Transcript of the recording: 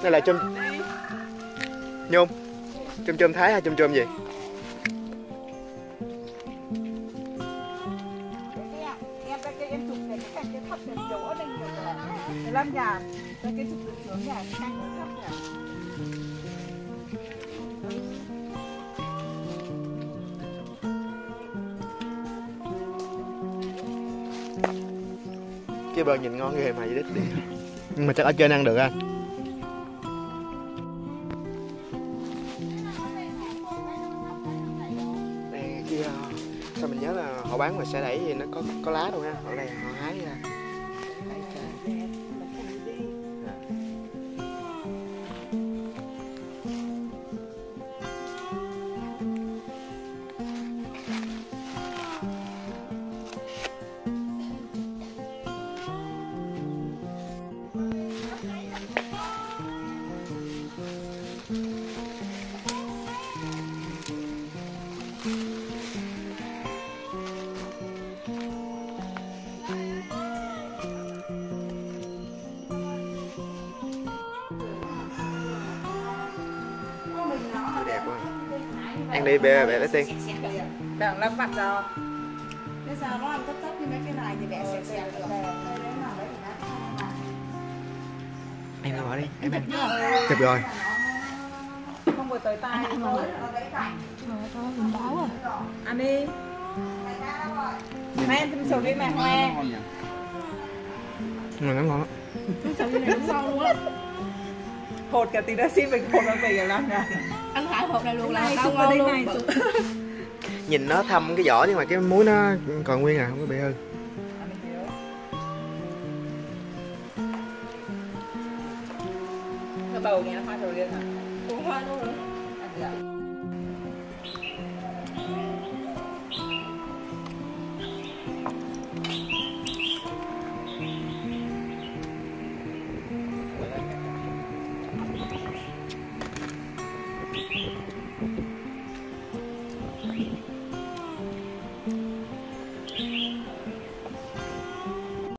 Đây là chôm nhôm. Chôm Thái hay chôm gì? Làm nhà cái chụp được xuống nhà cái khăn nó thấp nhà. Cái bơ nhìn ngon ghê mà vậy đít đi. Nhưng mà chắc ở trên ăn được anh. Đây kia sao mình nhớ là họ bán mà xe đẩy gì nó có lá đâu ha. Ở đây họ hái ra. Đẹp quá. Ăn đi bè lấy tiền. Đừng lắm mặt rồi. Bây giờ nó ăn tất như mấy cái này thì bẻ xẹt được. Em ăn bỏ đi, em ăn. Chụp rồi. Không vừa tới tay thôi. Mình báo rồi. Ăn đi. Mẹ em sầu riêng này hoe. Mà nó ngon lắm. Sầu riêng này đúng ngon luôn á. Hột cả tí đã xin mình hột nó về làm nè. Ăn phải hột này luôn là tao ngon luôn. Nhìn nó thâm cái vỏ nhưng mà cái muối nó còn nguyên à, không có bị hư. Nó bầu nghe nó hoa sầu riêng hả? Cũng hoa luôn rồi.